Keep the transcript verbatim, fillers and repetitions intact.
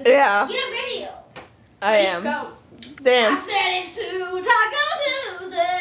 Yeah. Get a video. I am. Go. I Dance. said it's to Taco Tuesday.